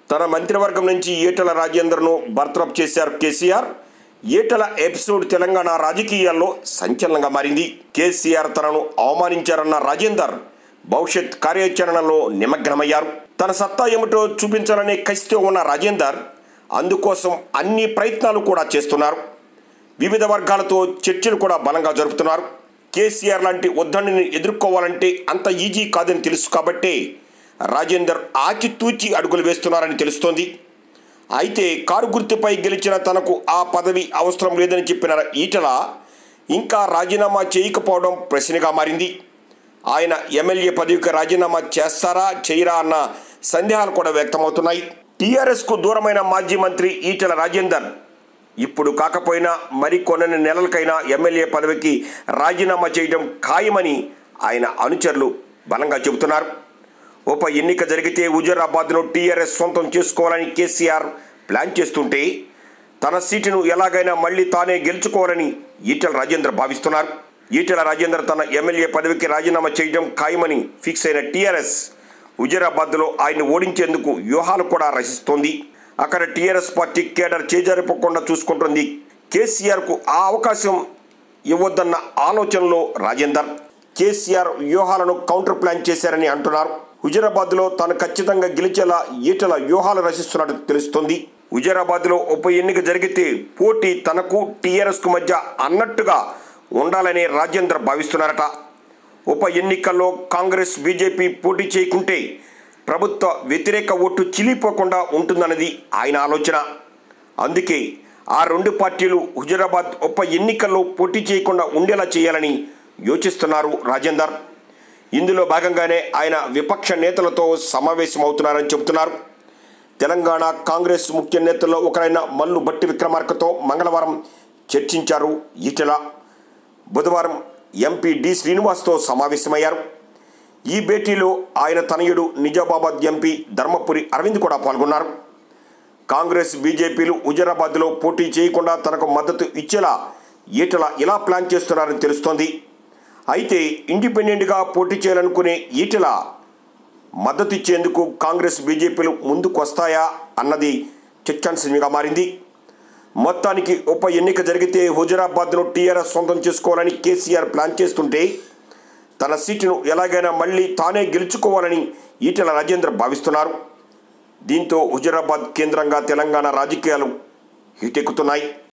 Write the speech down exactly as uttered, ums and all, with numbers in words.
తన మంత్రివర్గం నుంచి ఈటెల రాజేందర్ను బర్తరఫ్ చేశారు కేసీఆర్. ఈటెల ఎపిసోడ్ తెలంగాణ రాజకీయాల్లో సంచలనంగా మారింది. కేసీఆర్ తనను అవమానించారన్న రాజేందర్ భవిష్యత్ కార్యాచరణలో నిమగ్నమయ్యారు. తన సత్తా ఏమిటో చూపించాలనే కసితో ఉన్న రాజేందర్ అందుకోసం అన్ని ప్రయత్నాలు కూడా చేస్తున్నారు. వివిధ వర్గాలతో చర్చలు కూడా బలంగా జరుపుతున్నారు. కేసీఆర్ లాంటి ఉద్దండిని ఎదుర్కోవాలంటే అంత ఈజీ కాదని తెలుసు కాబట్టే రాజేందర్ ఆచితూచి అడుగులు వేస్తున్నారని తెలుస్తోంది. అయితే కారు గుర్తుపై గెలిచిన తనకు ఆ పదవి అవసరం లేదని చెప్పిన ఈటెల ఇంకా రాజీనామా చేయకపోవడం ప్రశ్నగా మారింది. ఆయన ఎమ్మెల్యే పదవికి రాజీనామా చేస్తారా చేయరా అన్న సందేహాలు కూడా వ్యక్తమవుతున్నాయి. టీఆర్ఎస్కు దూరమైన మాజీ మంత్రి ఈటెల రాజేందర్ ఇప్పుడు కాకపోయినా మరి కొన్ని నెలలకైనా ఎమ్మెల్యే పదవికి రాజీనామా చేయడం ఖాయమని ఆయన అనుచరులు బలంగా చెబుతున్నారు. ఉప ఎన్నిక జరిగితే హుజూరాబాద్ను టీఆర్ఎస్ సొంతం చేసుకోవాలని కేసీఆర్ ప్లాన్ చేస్తుంటే తన సీటును ఎలాగైనా మళ్లీ తానే గెలుచుకోవాలని ఈటెల రాజేందర్ భావిస్తున్నారు. ఈటెల రాజేందర్ తన ఎమ్మెల్యే పదవికి రాజీనామా చేయడం ఖాయమని ఫిక్స్ అయిన టీఆర్ఎస్ హుజూరాబాద్లో ఆయన ఓడించేందుకు వ్యూహాలు కూడా రచిస్తోంది. అక్కడ టీఆర్ఎస్ పార్టీ కేడర్ చేజారిపోకుండా చూసుకుంటుంది. కేసీఆర్కు ఆ అవకాశం ఇవ్వొద్దన్న ఆలోచనలో రాజేందర్ కేసీఆర్ వ్యూహాలను కౌంటర్ ప్లాన్ చేశారని అంటున్నారు. హుజూరాబాద్లో తాను ఖచ్చితంగా గెలిచేలా ఈటెల వ్యూహాలు రచిస్తున్నట్టు తెలుస్తోంది. హుజూరాబాద్లో ఉప ఎన్నిక జరిగితే పోటీ తనకు టీఆర్ఎస్కు మధ్య అన్నట్టుగా ఉండాలని రాజేందర్ భావిస్తున్నారట. ఉప ఎన్నికల్లో కాంగ్రెస్ బీజేపీ పోటీ చేయకుంటే ప్రభుత్వ వ్యతిరేక ఓటు చిలిపోకుండా ఉంటుందన్నది ఆయన ఆలోచన. అందుకే ఆ రెండు పార్టీలు హుజూరాబాద్ ఉప ఎన్నికల్లో పోటీ చేయకుండా ఉండేలా చేయాలని యోచిస్తున్నారు రాజేందర్. ఇందులో భాగంగానే ఆయన విపక్ష నేతలతో సమావేశమవుతున్నారని చెబుతున్నారు. తెలంగాణ కాంగ్రెస్ ముఖ్య నేతల్లో ఒకరైన మల్లు భట్టి విక్రమార్కతో మంగళవారం చర్చించారు ఈటెల. బుధవారం ఎంపీ డి శ్రీనివాస్తో సమావేశమయ్యారు. ఈ భేటీలో ఆయన తనయుడు నిజామాబాద్ ఎంపీ ధర్మపురి అరవింద్ కూడా పాల్గొన్నారు. కాంగ్రెస్ బీజేపీలు హుజూరాబాద్లో పోటీ చేయకుండా తనకు మద్దతు ఇచ్చేలా ఈటెల ఇలా ప్లాన్ చేస్తున్నారని తెలుస్తోంది. అయితే ఇండిపెండెంట్గా పోటీ చేయాలనుకునే ఈటెల మద్దతు ఇచ్చేందుకు కాంగ్రెస్ బీజేపీలు ముందుకు వస్తాయా అన్నది చర్చాంశంగా మారింది. మొత్తానికి ఉప ఎన్నిక జరిగితే హుజూరాబాద్ను టీఆర్ఎస్ సొంతం చేసుకోవాలని కేసీఆర్ ప్లాన్ చేస్తుంటే తన సీటును ఎలాగైనా మళ్లీ తానే గెలుచుకోవాలని ఈటెల రాజేందర్ భావిస్తున్నారు. దీంతో హుజూరాబాద్ కేంద్రంగా తెలంగాణ రాజకీయాలు హీటెక్కుతున్నాయి.